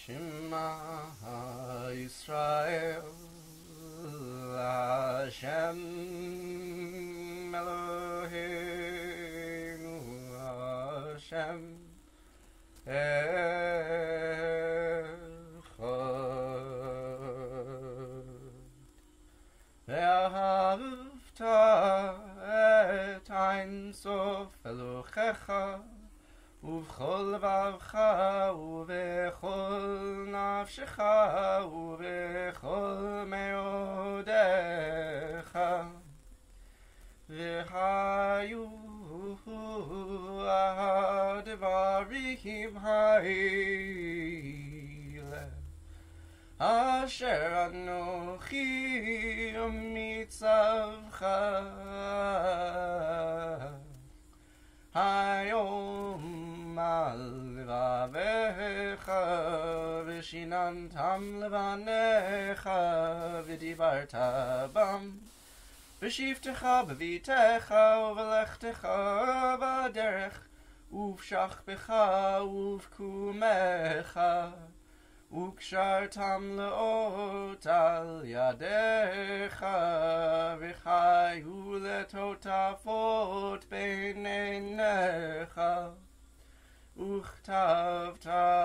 Shema Yisrael Hashem Eloheinu Hashem Echad Vahafta et Ein Sof Elohecha ובכל לבבך ובכל נפשך ובכל מאודיך והיו הדברים האלה אשר אנוכי מצווך היום על לבביך ושיננתם לבניך ודיברת בם בשבתך בביתך ובלכתך בדרך ובשכבך ובקומך וקשרתם לאות על ידיך וחיו לטוטפות בין עיניך וכתבת